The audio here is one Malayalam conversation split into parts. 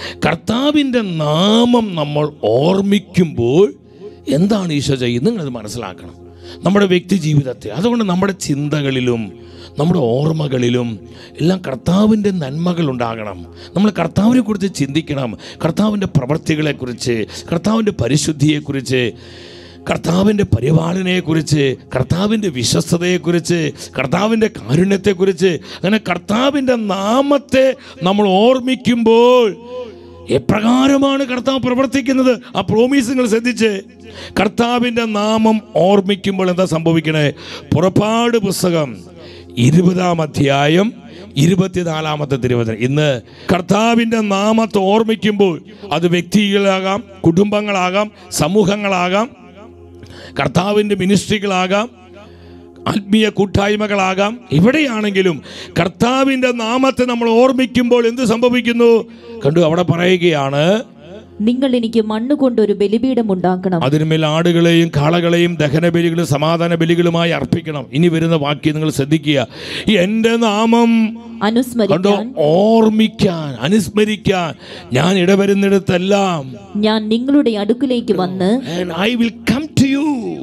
കർത്താവിൻ്റെ നാമം നമ്മൾ ഓർമ്മിക്കുമ്പോൾ എന്താണ് ഈശോ ചെയ്യുന്നത് നിങ്ങളത് മനസ്സിലാക്കണം. നമ്മുടെ വ്യക്തി ജീവിതത്തെ, അതുകൊണ്ട് നമ്മുടെ ചിന്തകളിലും നമ്മുടെ ഓർമ്മകളിലും എല്ലാം കർത്താവിൻ്റെ നന്മകൾ ഉണ്ടാകണം. നമ്മൾ കർത്താവിനെ കുറിച്ച് ചിന്തിക്കണം. കർത്താവിൻ്റെ പ്രവൃത്തികളെക്കുറിച്ച്, കർത്താവിൻ്റെ പരിശുദ്ധിയെക്കുറിച്ച്, കർത്താവിൻ്റെ പരിപാലനയെക്കുറിച്ച്, കർത്താവിൻ്റെ വിശ്വസ്തതയെക്കുറിച്ച്, കർത്താവിൻ്റെ കാരുണ്യത്തെക്കുറിച്ച്, അങ്ങനെ കർത്താവിൻ്റെ നാമത്തെ നമ്മൾ ഓർമ്മിക്കുമ്പോൾ എപ്രകാരമാണ് കർത്താവ് പ്രവർത്തിക്കുന്നത് ആ പ്രോമിസ് നിങ്ങൾ ശ്രദ്ധിച്ച്. കർത്താവിൻ്റെ നാമം ഓർമ്മിക്കുമ്പോൾ എന്താ സംഭവിക്കണേ? പുറപ്പാട് പുസ്തകം 20-ാം അധ്യായം 24-ാമത്തെ തിരുവചനം. ഇന്ന് കർത്താവിൻ്റെ നാമത്തെ ഓർമ്മിക്കുമ്പോൾ അത് വ്യക്തികളാകാം, കുടുംബങ്ങളാകാം, സമൂഹങ്ങളാകാം, കർത്താവിൻ്റെ മിനിസ്ട്രികളാകാം, ആത്മീയ കൂട്ടായ്മകളാകാം, എവിടെയാണെങ്കിലും കർത്താവിൻ്റെ നാമത്തെ നമ്മൾ ഓർമ്മിക്കുമ്പോൾ എന്ത് സംഭവിക്കുന്നു? കണ്ടു, അവിടെ പറയുകയാണ്, നിങ്ങൾ എനിക്ക് മണ്ണ് കൊണ്ടൊരു ബലിപീഠം ഉണ്ടാക്കണം, അതിന്മേൽ ആടുകളെയും കാളകളെയും ദഹനബലികളും സമാധാന ബലികളുമായി അർപ്പിക്കണം. ഇനി വരുന്ന വാക്യം നിങ്ങൾ ശ്രദ്ധിക്കുക. എൻ്റെ നാമം അനുസ്മരിക്കാൻ, ഓർമ്മിക്കാൻ, അനുസ്മരിക്കാൻ ഞാൻ ഇടവരുന്നിടത്തെല്ലാം ഞാൻ നിങ്ങളുടെ അടുക്കിലേക്ക് വന്ന് I will come to you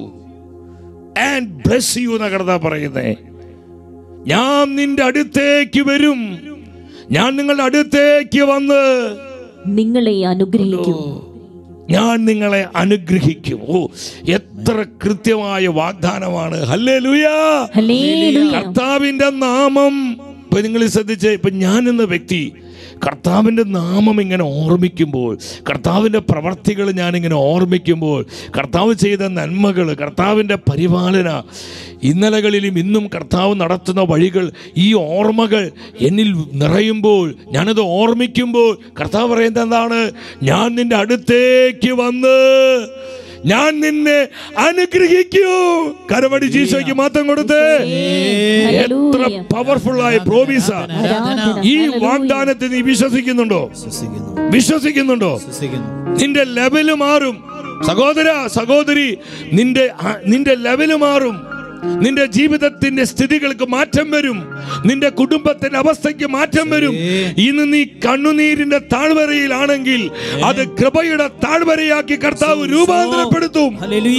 and bless you എന്നാ കർത്താവ് പറയുന്നേ. ഞാൻ നിന്റെ അടുത്തേക്ക് വരും, ഞാൻ നിങ്ങളുടെ അടുത്തേക്ക് വന്ന് നിങ്ങളെ അനുഗ്രഹിക്കും, ഞാൻ നിങ്ങളെ അനുഗ്രഹിക്കും. ഓ, എത്ര കൃത്യമായ വാഗ്ദാനമാണ്. Hallelujah, hallelujah. കർത്താവിന്റെ നാമം ഇപ്പൊ നിങ്ങൾ ശ്രദ്ധിച്ചേ. ഇപ്പൊ ഞാൻ എന്ന വ്യക്തി കർത്താവിൻ്റെ നാമം ഇങ്ങനെ ഓർമ്മിക്കുമ്പോൾ, കർത്താവിൻ്റെ പ്രവർത്തികൾ ഞാനിങ്ങനെ ഓർമ്മിക്കുമ്പോൾ, കർത്താവ് ചെയ്ത നന്മകൾ, കർത്താവിൻ്റെ പരിപാലന, ഇന്നലകളിലും ഇന്നും കർത്താവ് നടത്തുന്ന വഴികൾ, ഈ ഓർമ്മകൾ എന്നിൽ നിറയുമ്പോൾ, ഞാനത് ഓർമ്മിക്കുമ്പോൾ കർത്താവ് പറയുന്നത് എന്താണ്? ഞാൻ നിന്റെ അടുത്തേക്ക് വന്ന് ഞാൻ നിന്നെ അനുഗ്രഹിക്കൂ. കരമടി ജീസോയ്ക്ക് മാത്രം കൊടുത്ത്. എത്ര പവർഫുൾ ആയ പ്രോമിസ! ഈ വാഗ്ദാനത്തെ നീ വിശ്വസിക്കുന്നുണ്ടോ? വിശ്വസിക്കുന്നുണ്ടോ? നിന്റെ ലെവല് മാറും സഹോദര, സഹോദരി. നിന്റെ ലെവല് മാറും. നിന്റെ ജീവിതത്തിന്റെ സ്ഥിതികൾക്ക് മാറ്റം വരും. നിന്റെ കുടുംബത്തിന്റെ അവസ്ഥയ്ക്ക് മാറ്റം വരും. ഇന്ന് നീ കണ്ണുനീരിന്റെ താഴ്വരയിലാണെങ്കിൽ അത് കൃപയുടെ താഴ്വരയാക്കി കർത്താവ് രൂപാന്തരപ്പെടുത്തും.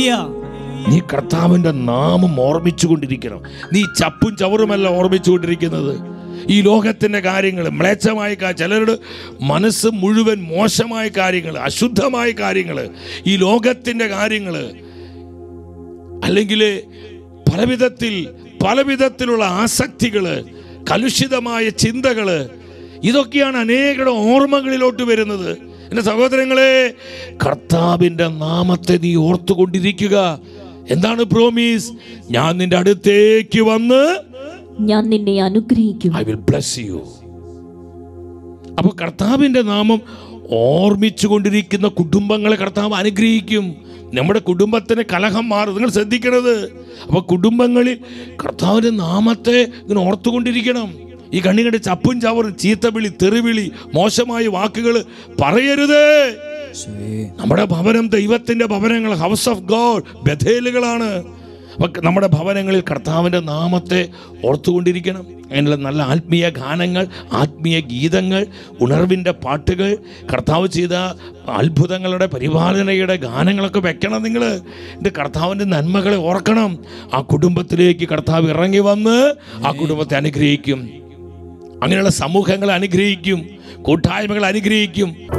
നീ കർത്താവിന്റെ നാമം ഓർമ്മിച്ചുകൊണ്ടിരിക്കണം. നീ ചപ്പും ചവറുമല്ല ഓർമ്മിച്ചുകൊണ്ടിരിക്കുന്നത്. ഈ ലോകത്തിന്റെ കാര്യങ്ങൾ, മ്ലേച്ഛമായ ചിലരുടെ മനസ്സ് മുഴുവൻ മോശമായ കാര്യങ്ങൾ, അശുദ്ധമായ കാര്യങ്ങൾ, ഈ ലോകത്തിന്റെ കാര്യങ്ങൾ, അല്ലെങ്കിൽ പലവിധത്തിലുള്ള ആസക്തികള്, കലുഷിതമായ ചിന്തകള്, ഇതൊക്കെയാണ് അനേകരുടെ ഓർമ്മകളിലോട്ട് വരുന്നത്. എൻ്റെ സഹോദരങ്ങളെ, കർത്താവിൻ്റെ നാമത്തെ നീ ഓർത്തുകൊണ്ടിരിക്കുക. എന്താണ് പ്രോമിസ്? ഞാൻ നിന്റെ അടുത്തേക്ക് വന്ന് ഞാൻ നിന്നെ അനുഗ്രഹിക്കും. I will bless you. അപ്പോൾ കർത്താവിൻ്റെ നാമം ഓർമ്മിച്ചു കൊണ്ടിരിക്കുന്ന കുടുംബങ്ങളെ കർത്താവ് അനുഗ്രഹിക്കും. നമ്മുടെ കുടുംബത്തിന് കലഹം മാറും. നിങ്ങൾ ശ്രദ്ധിക്കണത്. അപ്പോൾ കുടുംബങ്ങളിൽ കർത്താവിൻ്റെ നാമത്തെ ഇങ്ങനെ ഓർത്തുകൊണ്ടിരിക്കണം. ഈ കണ്ണികണ്ട് ചപ്പും ചവറും, ചീത്തവിളി, തെറിവിളി, മോശമായ വാക്കുകൾ പറയരുത്. നമ്മുടെ ഭവനം ദൈവത്തിൻ്റെ ഭവനങ്ങൾ, ഹൗസ് ഓഫ് ഗോഡ്, ബഥേലുകളാണ്. അപ്പം നമ്മുടെ ഭവനങ്ങളിൽ കർത്താവിൻ്റെ നാമത്തെ ഓർത്തുകൊണ്ടിരിക്കണം. അതിനുള്ള നല്ല ആത്മീയ ഗാനങ്ങൾ, ആത്മീയ ഗീതങ്ങൾ, ഉണർവിൻ്റെ പാട്ടുകൾ, കർത്താവ് ചെയ്ത അത്ഭുതങ്ങളുടെ പരിപാലനയുടെ ഗാനങ്ങളൊക്കെ വെക്കണം. നിങ്ങൾ എൻ്റെ കർത്താവിൻ്റെ നന്മകളെ ഓർക്കണം. ആ കുടുംബത്തിലേക്ക് കർത്താവ് ഇറങ്ങി വന്ന് ആ കുടുംബത്തെ അനുഗ്രഹിക്കും. അങ്ങനെയുള്ള സമൂഹങ്ങളെ അനുഗ്രഹിക്കും, കൂട്ടായ്മകൾ അനുഗ്രഹിക്കും.